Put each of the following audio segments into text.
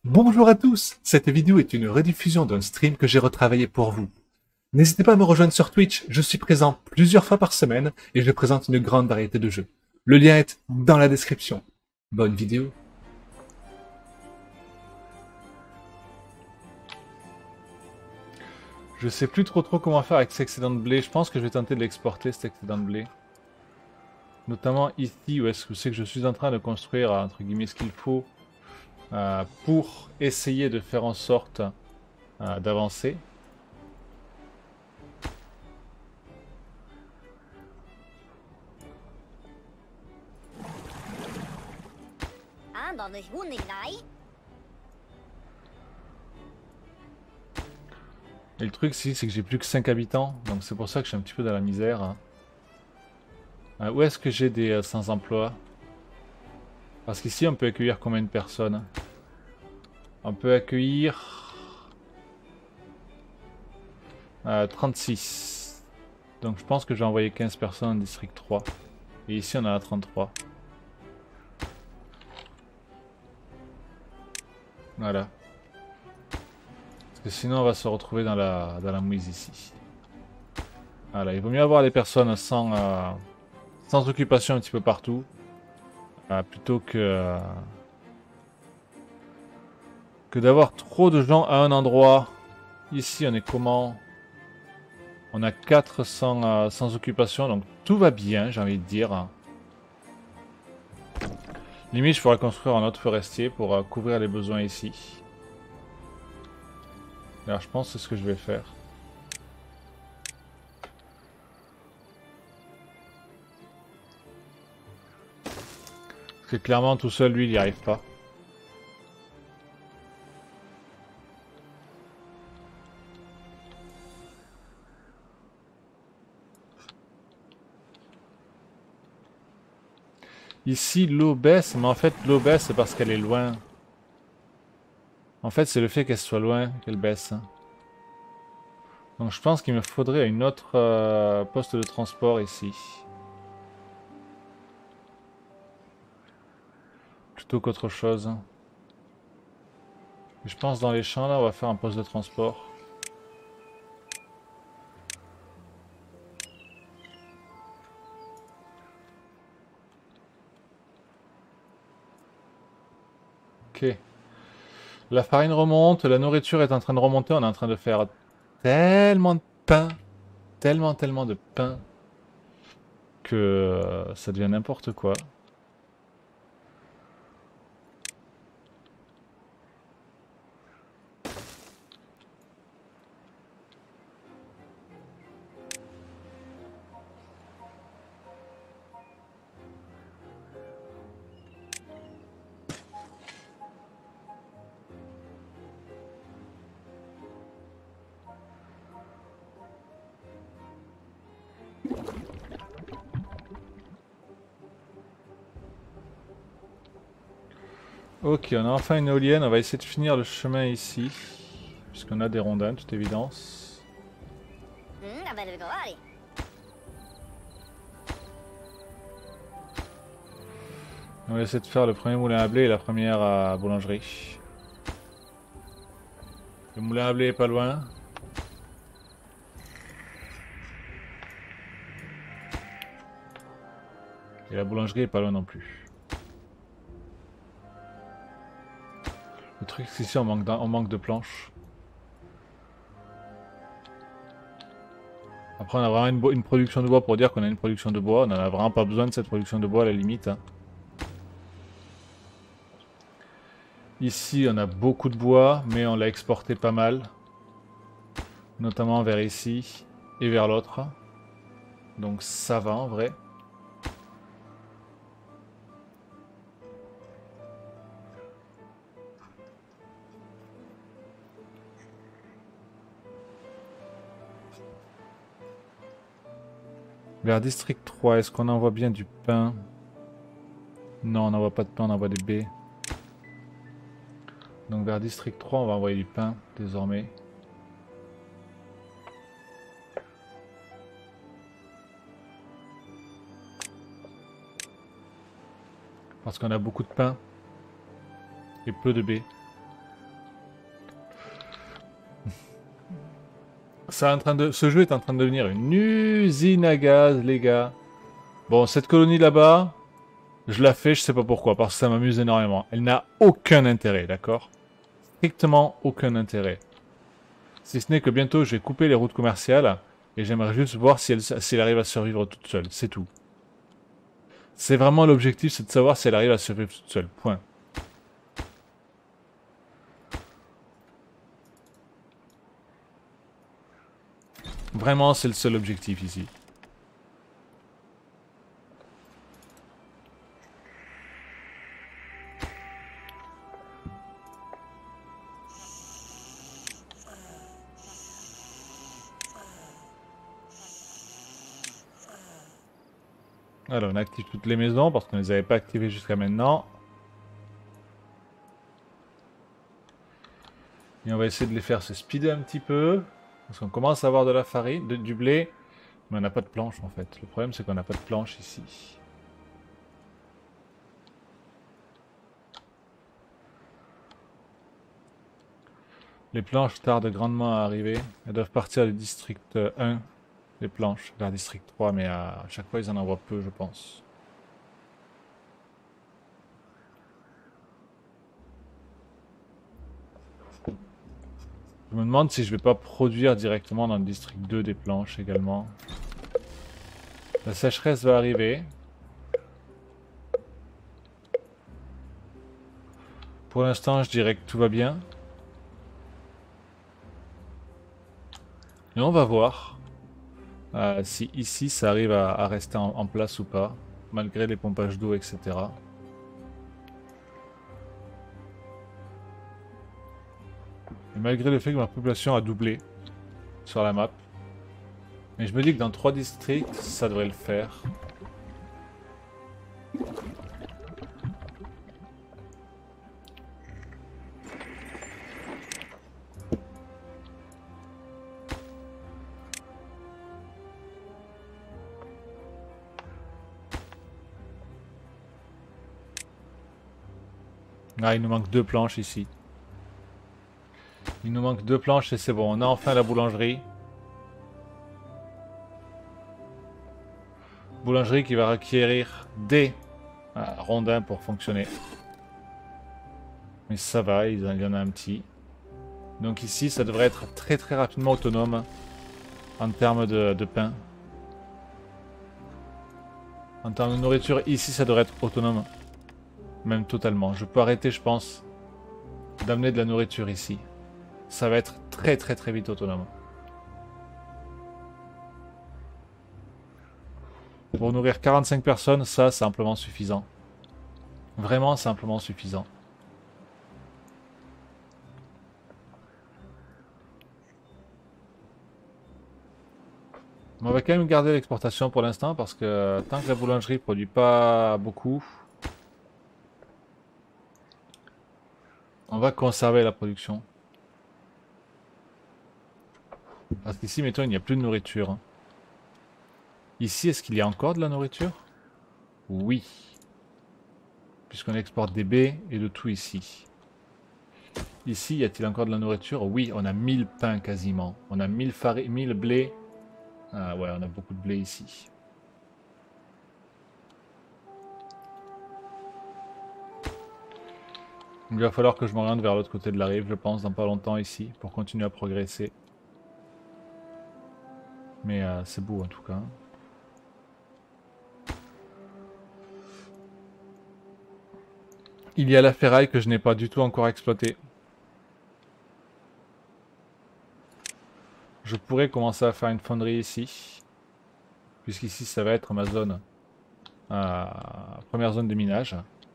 Bonjour à tous, cette vidéo est une rediffusion d'un stream que j'ai retravaillé pour vous. N'hésitez pas à me rejoindre sur Twitch, je suis présent plusieurs fois par semaine et je présente une grande variété de jeux. Le lien est dans la description. Bonne vidéo. Je sais plus trop comment faire avec cet excédent de blé, je pense que je vais tenter de l'exporter cet excédent de blé. Notamment ici où est-ce que c'est que je suis en train de construire entre guillemets ce qu'il faut pour essayer de faire en sorte d'avancer. Et le truc ici, c'est que j'ai plus que 5 habitants, donc c'est pour ça que je suis un petit peu dans la misère. Où est-ce que j'ai des sans-emploi? Parce qu'ici, on peut accueillir combien de personnes? On peut accueillir 36. Donc je pense que j'ai envoyé 15 personnes en district 3. Et ici, on en a 33. Voilà. Parce que sinon, on va se retrouver dans la mouise ici. Voilà, il vaut mieux avoir des personnes sans occupation un petit peu partout. Plutôt que d'avoir trop de gens à un endroit. Ici, on est comment? On a 4 sans occupation, donc tout va bien, j'ai envie de dire. Limite, je pourrais construire un autre forestier pour couvrir les besoins ici. Alors, je pense que c'est ce que je vais faire. Parce que clairement, tout seul, lui, il n'y arrive pas. Ici, l'eau baisse, mais en fait, l'eau baisse, c'est parce qu'elle est loin. En fait, c'est le fait qu'elle soit loin qu'elle baisse. Donc, je pense qu'il me faudrait une autre poste de transport ici. Plutôt qu'autre chose. Je pense dans les champs, là, on va faire un poste de transport. Ok. La farine remonte, la nourriture est en train de remonter, on est en train de faire tellement de pain, tellement de pain, que ça devient n'importe quoi. Ok, on a enfin une éolienne, on va essayer de finir le chemin ici, puisqu'on a des rondins, toute évidence. On va essayer de faire le premier moulin à blé et la première boulangerie. Le moulin à blé est pas loin. Et la boulangerie est pas loin non plus. Le truc c'est qu'ici on manque de planches. Après on a vraiment une production de bois pour dire qu'on a une production de bois. On en a vraiment pas besoin de cette production de bois à la limite. Ici on a beaucoup de bois mais on l'a exporté pas mal. Notamment vers ici et vers l'autre. Donc ça va en vrai. Vers District 3, est-ce qu'on envoie bien du pain? Non, on n'envoie pas de pain, on envoie des baies. Donc vers District 3, on va envoyer du pain désormais. Parce qu'on a beaucoup de pain et peu de baies. Ce jeu est en train de devenir une usine à gaz, les gars. Bon, cette colonie là-bas, je la fais, je sais pas pourquoi, parce que ça m'amuse énormément. Elle n'a aucun intérêt, d'accord? Strictement aucun intérêt. Si ce n'est que bientôt, je vais couper les routes commerciales, et j'aimerais juste voir si elle arrive à survivre toute seule, c'est tout. C'est vraiment l'objectif, c'est de savoir si elle arrive à survivre toute seule, point. Vraiment, c'est le seul objectif ici. Alors, on active toutes les maisons parce qu'on ne les avait pas activées jusqu'à maintenant. Et on va essayer de les faire se speeder un petit peu. Parce qu'on commence à avoir de la farine, du blé. Mais on n'a pas de planche en fait. Le problème c'est qu'on n'a pas de planche ici. Les planches tardent grandement à arriver. Elles doivent partir du district 1, les planches, vers district 3, mais à chaque fois ils en envoient peu, je pense. Je me demande si je vais pas produire directement dans le district 2 des planches également. La sécheresse va arriver. Pour l'instant, je dirais que tout va bien. Et on va voir si ici ça arrive à rester en place ou pas, malgré les pompages d'eau, etc. Et malgré le fait que ma population a doublé sur la map. Mais je me dis que dans 3 districts, ça devrait le faire. Ah, il nous manque 2 planches ici. Il nous manque 2 planches et c'est bon. On a enfin la boulangerie. Boulangerie qui va requérir des rondins pour fonctionner. Mais ça va, il y en a un petit. Donc ici, ça devrait être très très rapidement autonome en termes de pain. En termes de nourriture, ici, ça devrait être autonome. Même totalement. Je peux arrêter, je pense, d'amener de la nourriture ici. Ça va être très très très vite autonome. Pour nourrir 45 personnes, ça, c'est amplement suffisant. Vraiment simplement suffisant. Mais on va quand même garder l'exportation pour l'instant parce que tant que la boulangerie produit pas beaucoup, on va conserver la production. Parce qu'ici, mettons, il n'y a plus de nourriture. Ici, est-ce qu'il y a encore de la nourriture? Oui. Puisqu'on exporte des baies et de tout ici. Ici, y a-t-il encore de la nourriture? Oui, on a 1000 pains quasiment. On a 1000 farines, 1000 blés. Ah ouais, on a beaucoup de blé ici. Il va falloir que je m'oriente vers l'autre côté de la rive, je pense, dans pas longtemps ici, pour continuer à progresser. Mais c'est beau en tout cas. Il y a la ferraille que je n'ai pas du tout encore exploitée. Je pourrais commencer à faire une fonderie ici. Puisqu'ici ça va être ma zone. Première zone de minage.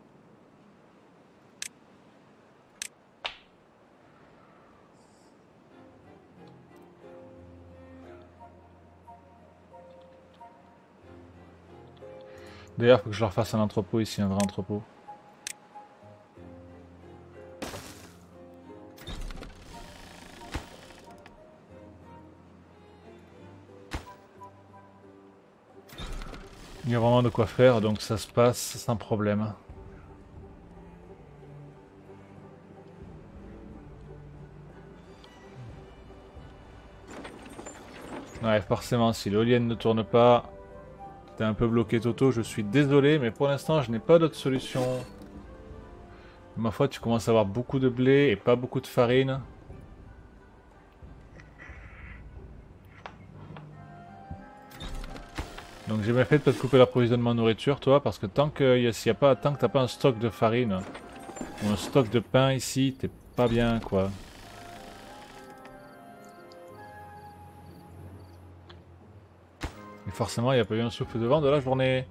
D'ailleurs, il faut que je leur fasse un entrepôt ici, un vrai entrepôt. Il y a vraiment de quoi faire, donc ça se passe sans problème. Ouais, forcément, si l'éolienne ne tourne pas, t'es un peu bloqué Toto, je suis désolé, mais pour l'instant, je n'ai pas d'autre solution. Ma foi, tu commences à avoir beaucoup de blé et pas beaucoup de farine. Donc j'ai bien fait de pas te couper l'approvisionnement de nourriture, toi, parce que tant que t'as pas un stock de farine ou un stock de pain ici, t'es pas bien, quoi. Et forcément, il n'y a pas eu un souffle de vent de la journée.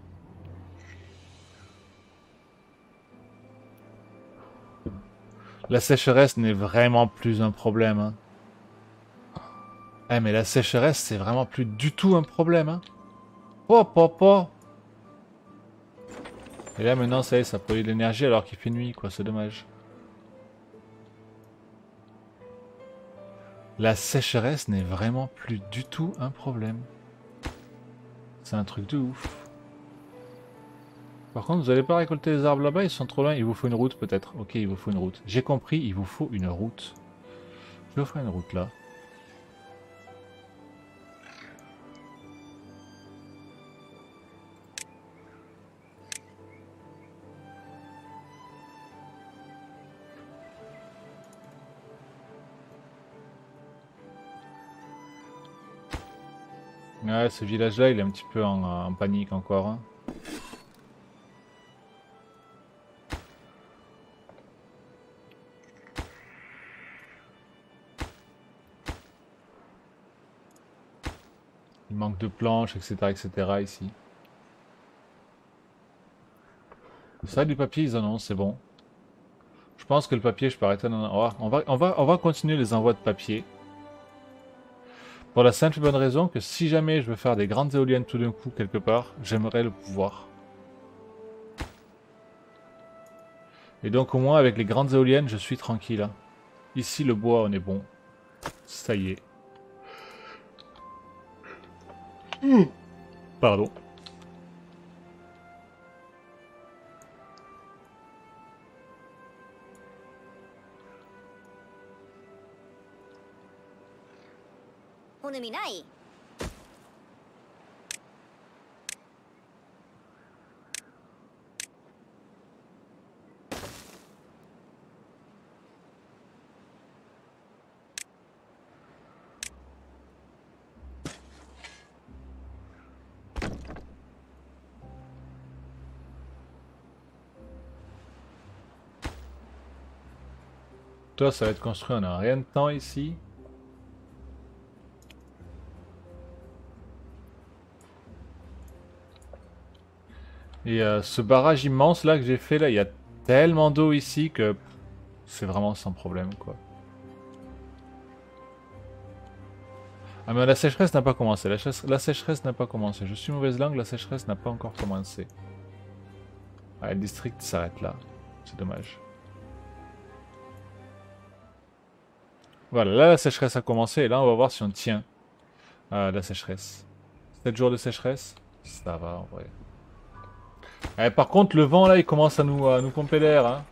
La sécheresse n'est vraiment plus un problème, hein. Eh, mais la sécheresse, c'est vraiment plus du tout un problème, hein. Oh, oh. Et là, maintenant, ça y est, ça produit de l'énergie alors qu'il fait nuit, quoi, c'est dommage. La sécheresse n'est vraiment plus du tout un problème. C'est un truc de ouf. Par contre, vous allez pas récolter les arbres là-bas, ils sont trop loin, il vous faut une route peut-être. Ok, il vous faut une route. J'ai compris, il vous faut une route. Je vous ferai une route là. Ouais, ce village-là, il est un petit peu en panique encore, hein. Il manque de planches, etc., etc. ici. Ça, du papier, ils en ont, c'est bon. Je pense que le papier, je peux arrêter d'en avoir. On va continuer les envois de papier. Pour la simple et bonne raison que si jamais je veux faire des grandes éoliennes tout d'un coup quelque part, j'aimerais le pouvoir. Et donc au moins avec les grandes éoliennes, je suis tranquille, hein. Ici le bois, on est bon. Ça y est. Pardon. Toi, ça va être construit en un rien de temps ici. Et ce barrage immense là que j'ai fait là, il y a tellement d'eau ici que c'est vraiment sans problème quoi. Ah mais la sécheresse n'a pas commencé, la sécheresse n'a pas commencé. Je suis mauvaise langue, la sécheresse n'a pas encore commencé. Ouais, le district s'arrête là. C'est dommage. Voilà, là la sécheresse a commencé et là on va voir si on tient la sécheresse. 7 jours de sécheresse, ça va en vrai. Par contre le vent là il commence à nous pomper l'air, hein.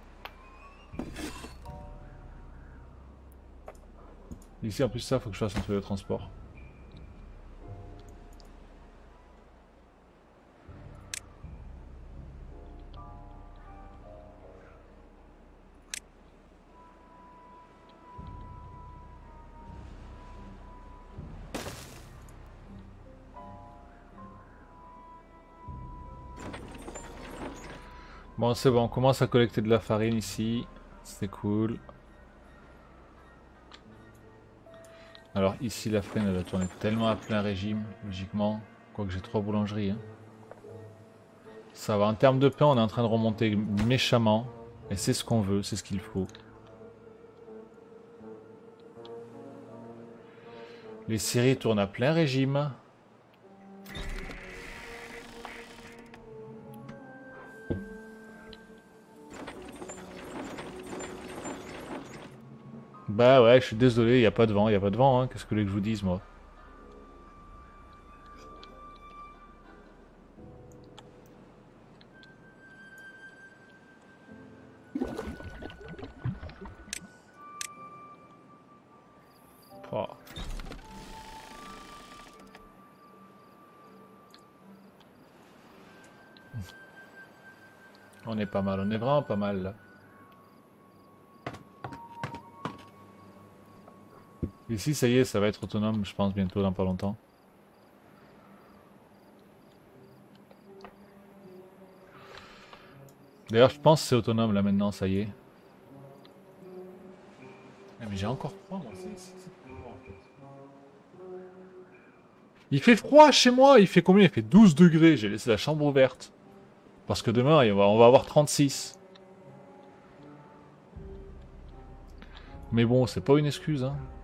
Ici en plus ça faut que je fasse un truc de transport. Bon c'est bon, on commence à collecter de la farine ici. C'est cool. Alors ici la farine elle va tourner tellement à plein régime, logiquement. Quoique j'ai 3 boulangeries, hein. Ça va, en termes de pain on est en train de remonter méchamment. Et c'est ce qu'on veut, c'est ce qu'il faut. Les scieries tournent à plein régime. Bah ouais, je suis désolé, il n'y a pas de vent, il a pas de vent, hein. Qu'est-ce que vous voulez que je vous dise, moi? Oh. On est pas mal, on est vraiment pas mal là. Ici, ça y est, ça va être autonome, je pense, bientôt, dans pas longtemps. D'ailleurs, je pense que c'est autonome là maintenant, ça y est. Ah, mais j'ai encore froid, moi. Il fait froid chez moi, il fait combien? Il fait 12 degrés, j'ai laissé la chambre ouverte. Parce que demain, on va avoir 36. Mais bon, c'est pas une excuse, hein.